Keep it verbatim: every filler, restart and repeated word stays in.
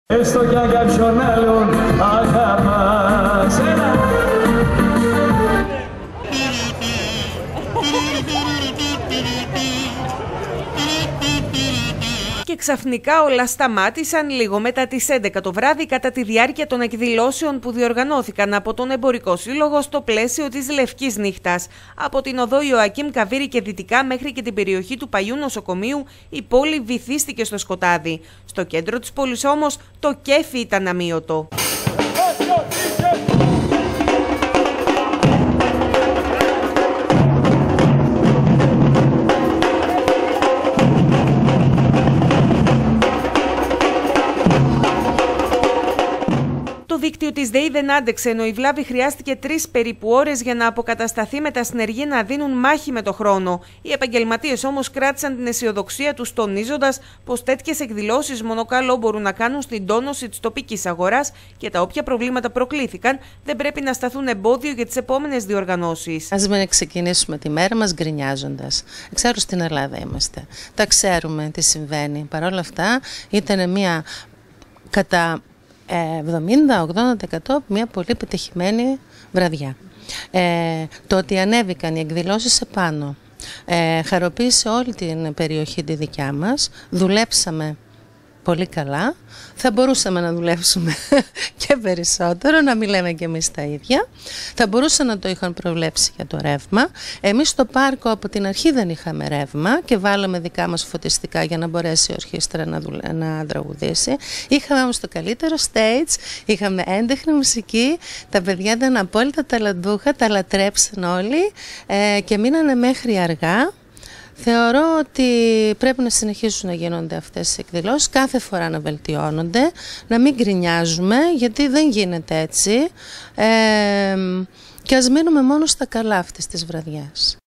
Έστω κι αν κάποιον άλλον αγαπάς. Και ξαφνικά όλα σταμάτησαν λίγο μετά τις έντεκα το βράδυ κατά τη διάρκεια των εκδηλώσεων που διοργανώθηκαν από τον Εμπορικό Σύλλογο στο πλαίσιο της Λευκής Νύχτας. Από την οδό Ιωακίμ Καβίρη και δυτικά μέχρι και την περιοχή του Παλιού Νοσοκομείου η πόλη βυθίστηκε στο σκοτάδι. Στο κέντρο της πόλης όμως το κέφι ήταν αμύωτο. Το δίκτυο της ΔΕΗ δεν άντεξε, ενώ η βλάβη χρειάστηκε τρεις περίπου ώρες για να αποκατασταθεί, με τα συνεργεία να δίνουν μάχη με το χρόνο. Οι επαγγελματίες όμως κράτησαν την αισιοδοξία τους, τονίζοντας πως τέτοιες εκδηλώσεις μόνο καλό μπορούν να κάνουν στην τόνωση της τοπικής αγοράς και τα όποια προβλήματα προκλήθηκαν δεν πρέπει να σταθούν εμπόδιο για τις επόμενες διοργανώσεις. Ας μην ξεκινήσουμε τη μέρα μας γκρινιάζοντας. Εξάρου στην Ελλάδα είμαστε. Τα ξέρουμε τι συμβαίνει. Παρ' όλα αυτά ήταν μια κατά εβδομήντα με ογδόντα τοις εκατό μια πολύ επιτυχημένη βραδιά. Ε, το ότι ανέβηκαν οι εκδηλώσεις επάνω ε, χαροποίησε όλη την περιοχή τη δικιά μας. Δουλέψαμε πολύ καλά. Θα μπορούσαμε να δουλέψουμε και περισσότερο, να μην λέμε και εμείς τα ίδια. Θα μπορούσαν να το είχαν προβλέψει για το ρεύμα. Εμείς στο πάρκο από την αρχή δεν είχαμε ρεύμα και βάλαμε δικά μας φωτιστικά για να μπορέσει η ορχήστρα να, δουλε... να τραγουδήσει. Είχαμε όμως το καλύτερο stage, είχαμε έντεχνη μουσική, τα παιδιά ήταν απόλυτα ταλαντούχα, τα λατρέψαν όλοι ε, και μείνανε μέχρι αργά. Θεωρώ ότι πρέπει να συνεχίσουν να γίνονται αυτές οι εκδηλώσεις, κάθε φορά να βελτιώνονται, να μην γκρινιάζουμε, γιατί δεν γίνεται έτσι, ε, και ας μείνουμε μόνο στα καλά αυτής της βραδιάς.